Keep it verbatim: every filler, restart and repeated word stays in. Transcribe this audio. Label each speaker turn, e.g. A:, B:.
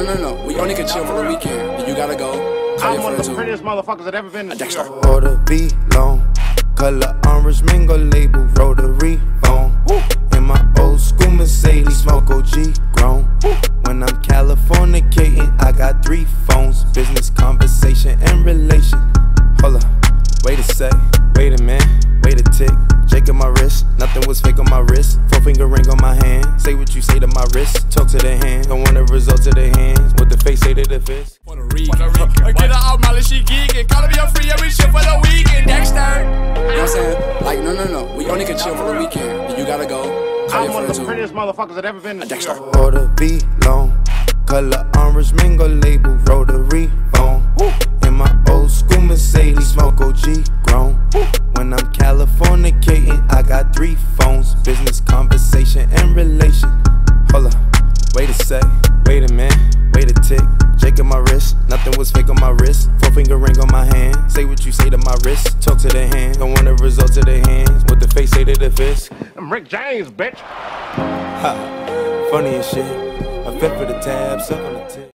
A: no, no, we only can chill for the weekend. You gotta go.
B: I'm one of the prettiest motherfuckers that ever been in New York.
C: Order B long, color orange mango label, rotary phone. In my old school Mercedes, smoke O G grown. When I'm Californicating, I got three phones, business, conversation, and relation. Hold up, wait a sec, wait a minute, wait a tick. Jake on my wrist, nothing was fake on my wrist. Four finger ring on my hand, say what you say to my wrist. Talk to the hand, don't want the results of the hands. What the face say to the fist.
A: Puerto Rican, I get her out, Molly, she geeking. Call me a free every shit for the weekend. Dexter, you know what I'm saying? Like, no, no, no, we only can chill for the weekend. You gotta go.
B: I'm one of the prettiest motherfuckers that ever been in New York.
C: Order B long, color orange mango label, rotary phone. In my old school Mercedes, smoke O G grown. When I'm Californicating, I got three phones, business, conversation, and relation. Hold up, wait a sec, wait a minute, wait a tick. Jake on my wrist, nothing was fake on my wrist. Four finger ring on my hand, say what you say to my wrist. Talk to the hand, don't want the results of the hands. What the face say to the fist.
B: I'm Rick James, bitch.
C: Ha, funny as shit. I fit for the tabs, up on the tip.